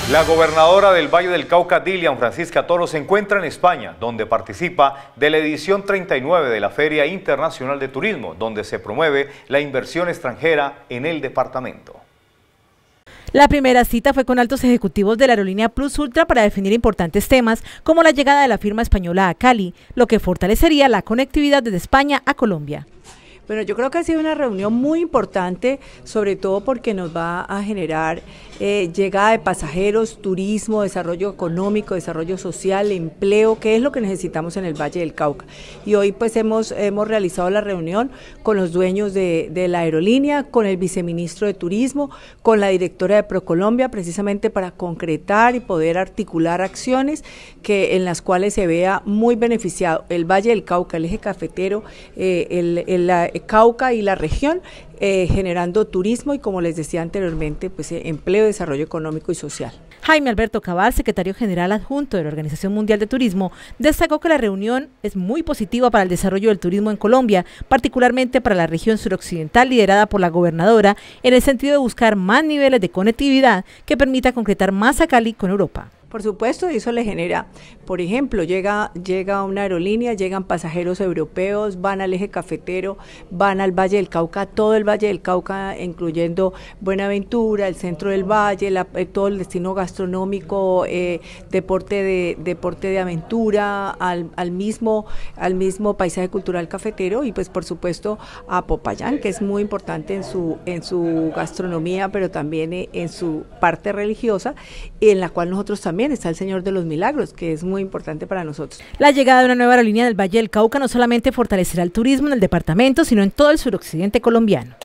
La gobernadora del Valle del Cauca, Dilian Francisca Toro, se encuentra en España, donde participa de la edición 39 de la Feria Internacional de Turismo, donde se promueve la inversión extranjera en el departamento. La primera cita fue con altos ejecutivos de la aerolínea Plus Ultra para definir importantes temas, como la llegada de la firma española a Cali, lo que fortalecería la conectividad desde España a Colombia. Bueno, yo creo que ha sido una reunión muy importante, sobre todo porque nos va a generar llegada de pasajeros, turismo, desarrollo económico, desarrollo social, empleo, que es lo que necesitamos en el Valle del Cauca. Y hoy pues hemos realizado la reunión con los dueños de la aerolínea, con el viceministro de Turismo, con la directora de ProColombia, precisamente para concretar y poder articular acciones en las cuales se vea muy beneficiado el Valle del Cauca, el eje cafetero, el Cauca y la región, generando turismo y, como les decía anteriormente, pues empleo, desarrollo económico y social. Jaime Alberto Cabal, secretario general adjunto de la Organización Mundial de Turismo, destacó que la reunión es muy positiva para el desarrollo del turismo en Colombia, particularmente para la región suroccidental liderada por la gobernadora, en el sentido de buscar más niveles de conectividad que permita concretar más a Cali con Europa. Por supuesto, eso le genera, por ejemplo, llega una aerolínea, llegan pasajeros europeos, van al eje cafetero, van al Valle del Cauca, todo el Valle del Cauca, incluyendo Buenaventura, el centro del Valle, todo el destino gastronómico, deporte de aventura, al mismo paisaje cultural cafetero y pues por supuesto a Popayán, que es muy importante en su gastronomía, pero también en su parte religiosa, en la cual nosotros también está el Señor de los Milagros, que es muy importante para nosotros. La llegada de una nueva aerolínea del Valle del Cauca no solamente fortalecerá el turismo en el departamento, sino en todo el suroccidente colombiano.